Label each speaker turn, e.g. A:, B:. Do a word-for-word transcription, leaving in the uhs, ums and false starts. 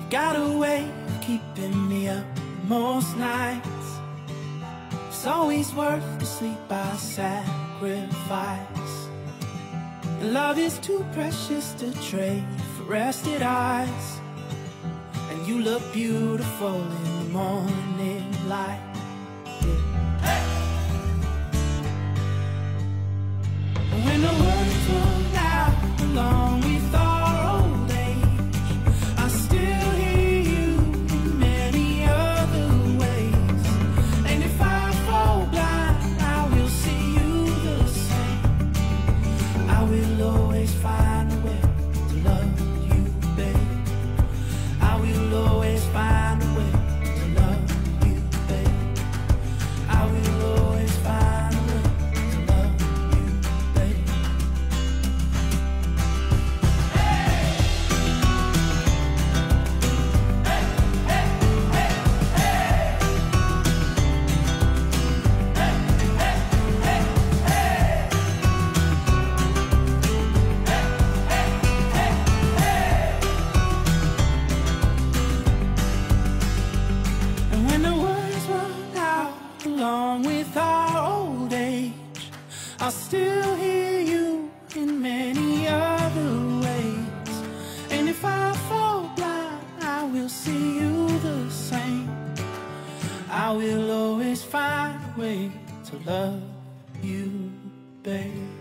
A: got a way of keeping me up most nights. It's always worth the sleep I sacrifice. And love is too precious to trade for rested eyes. And you look beautiful in the morning light. Yeah. When the words run out along with our old age, I still hear you in many other ways. And if I fall blind, I will see you the same. I will always find a way to love you, babe. I will always find a way to love you, babe. I will always find a way to love you, babe. And when the words run out along with our old age, I'll still hear you in many other ways. And if I fall blind, I will see you the same. I will always find a way to love you, babe.